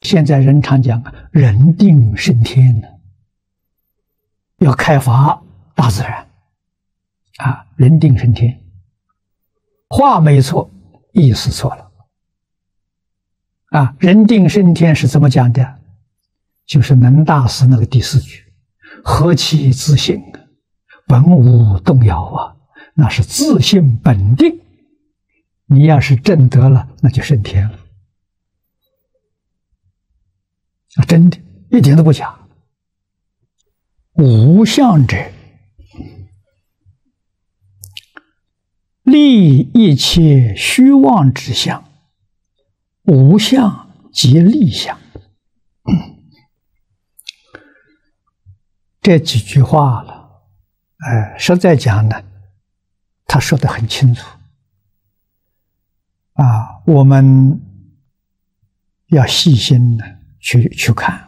现在人常讲人定胜天呢，要开发大自然人定胜天，话没错，意思错了人定胜天是怎么讲的？就是能大师那个第四句，何其自性本无动摇那是自性本定，你要是证得了，那就升天了真的，一点都不假。无相者，立一切虚妄之相，无相即立相。这几句话了，实在讲呢，他说得很清楚我们要细心的去看。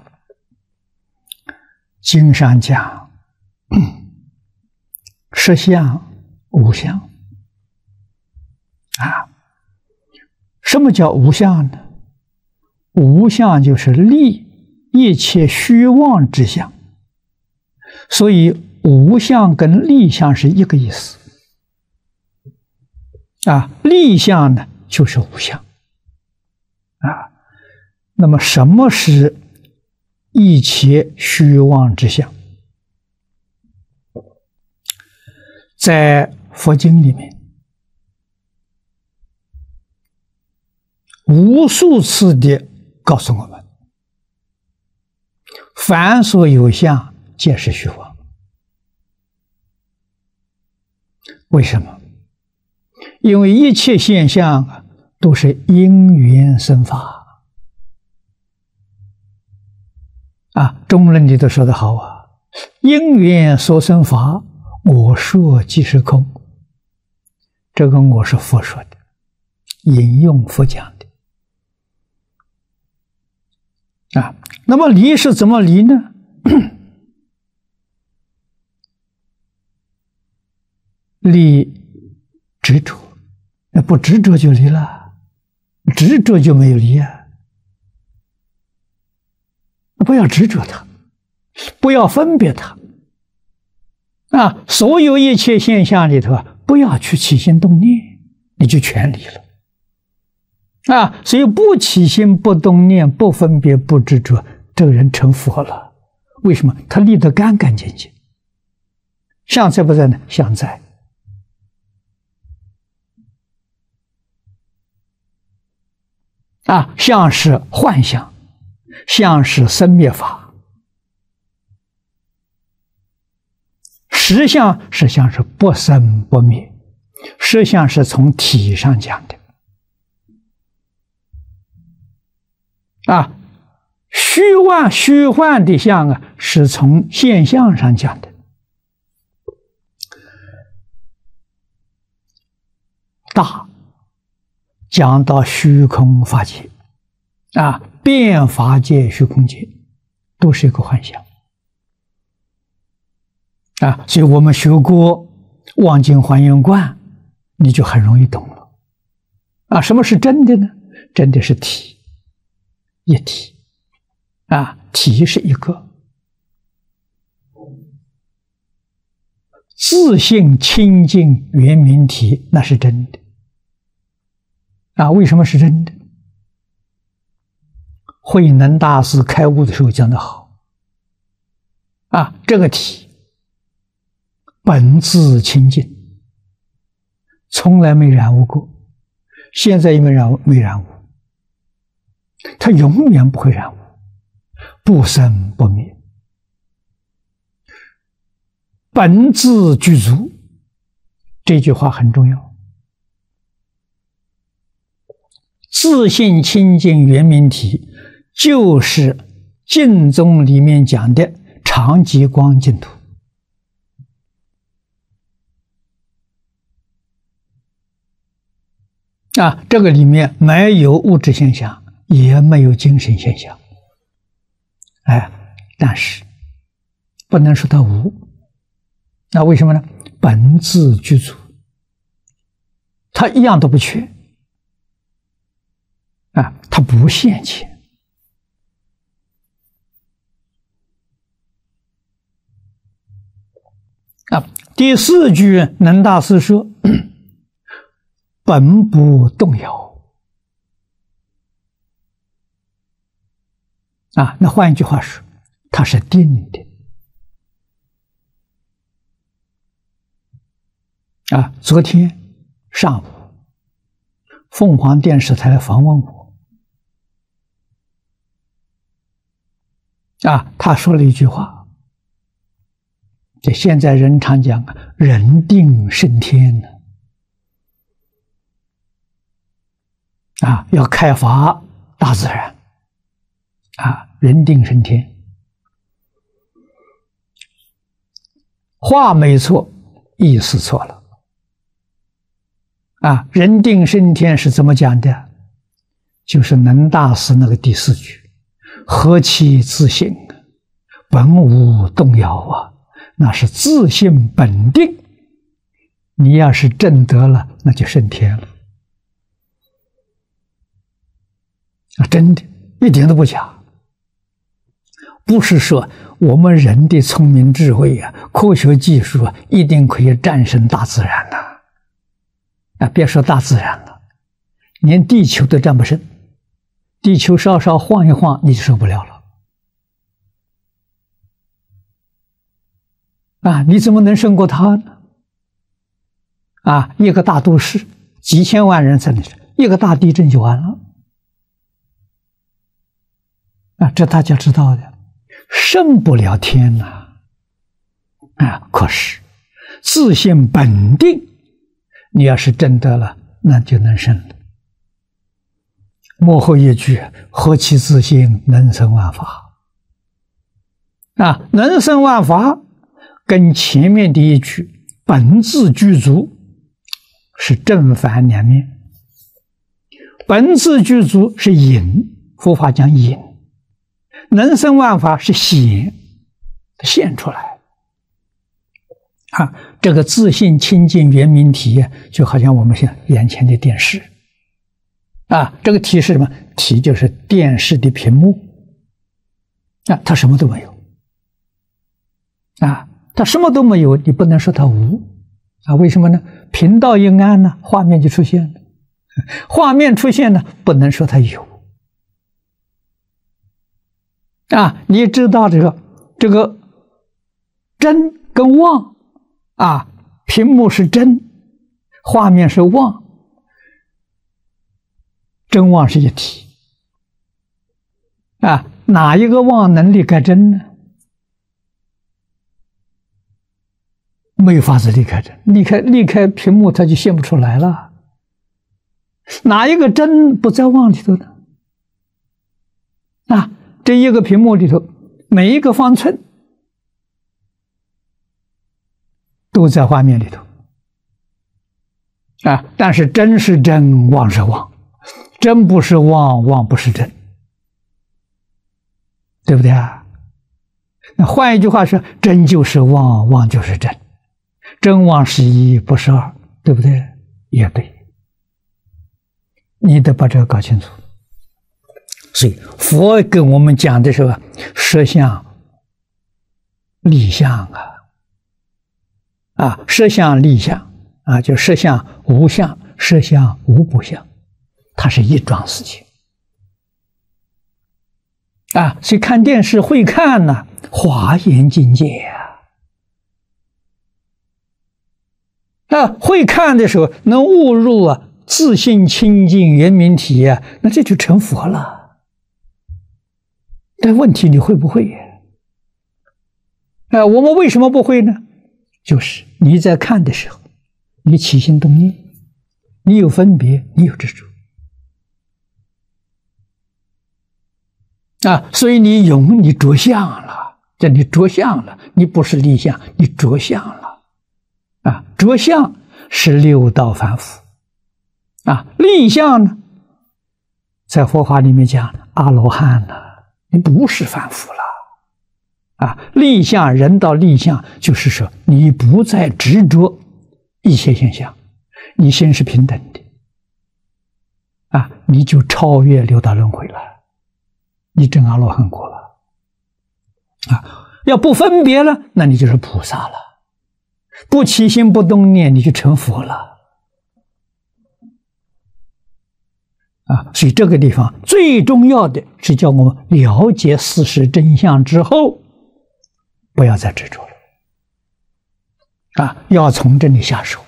经上讲实相无相什么叫无相呢？无相就是立一切虚妄之相，所以无相跟立相是一个意思立相呢就是无相那么什么是一切虚妄之相？在佛经里面无数次的告诉我们，凡所有相皆是虚妄。为什么？因为一切现象都是因缘生法中论里头说得好因缘所生法，我说即是空。这个我是佛说的，引用佛讲的那么离是怎么离呢？离执着，那不执着就离了，执着就没有离不要执着它，不要分别它所有一切现象里头不要去起心动念，你就全离了所以不起心不动念不分别不执着，这个人成佛了。为什么？他离得干干净净。相在不在呢？相在相是幻象，相是生灭法，实相是不生不灭，实相是从体上讲的虚幻的相是从现象上讲的。大讲到虚空法界变法界虚空界都是一个幻象所以我们学过望境还原观，你就很容易懂了什么是真的呢？真的是体，一体体是一个自性清净圆明体，那是真的为什么是真的？慧能大师开悟的时候讲得好这个体本自清净，从来没染污过，现在也没染污，它永远不会染污，不生不灭，本自具足。这句话很重要。自性清净圆明体就是净宗里面讲的常寂光净土这个里面没有物质现象，也没有精神现象但是不能说它无，那为什么呢？本自具足，它一样都不缺它不现前第四句能大师说本不动摇那换一句话说，它是定的昨天上午凤凰电视台来访问我他说了一句话，这现在人常讲人定胜天呢要开发大自然人定胜天，话没错，意思错了人定胜天是怎么讲的？就是能大师那个第四句，何其自信本无动摇那是自信本定，你要是证得了，那就升天了真的一点都不假。不是说我们人的聪明智慧科学技术一定可以战胜大自然别说大自然了，连地球都战不胜，地球稍稍晃一晃你就受不了了你怎么能胜过它呢？一个大都市几千万人在那里，一个大地震就完了这大家知道的，胜不了天可是自信本定，你要是真得了，那就能胜了。末后一句何其自信能生万法能生万法跟前面的一句本自具足是正反两面。本自具足是隐，佛法讲隐，能生万法是显出来这个自信清净圆明体就好像我们现眼前的电视这个体是什么？体就是电视的屏幕它什么都没有它什么都没有，你不能说它无为什么呢？频道一按呢，画面就出现了，画面出现了，不能说它有你知道这个真跟妄屏幕是真，画面是妄，真妄是一体哪一个妄能离开真呢？没有法子离开真，离开屏幕它就现不出来了。哪一个真不在妄里头呢？这一个屏幕里头每一个方寸都在画面里头但是真是真，妄是妄，真不是妄，妄不是真，对不对那换一句话说，真就是妄，妄就是真，真妄是一，不是二，对不对？也对，你得把这个搞清楚。所以佛跟我们讲的时候，实相、立相实相、立相就实相无相，实相无不相，它是一桩事情所以看电视会看呢，华严境界会看的时候能悟入自信清净圆明体那这就成佛了。但问题你会不会我们为什么不会呢？就是你在看的时候，你起心动念，你有分别，你有执着所以你着相了，你着相了，你不是立相，你着相了着相是六道凡夫立相呢，在佛法里面讲阿罗汉呢，你不是凡夫了立相，人道立相就是说你不再执着一切现象，你心是平等的你就超越六道轮回了，你证阿罗汉果了要不分别了，那你就是菩萨了不起心不动念，你就成佛了。所以这个地方最重要的是叫我们了解事实真相之后，不要再执着了。要从这里下手。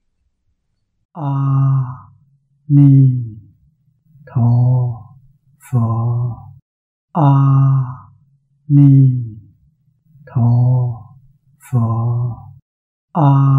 阿弥陀佛，阿弥陀佛，阿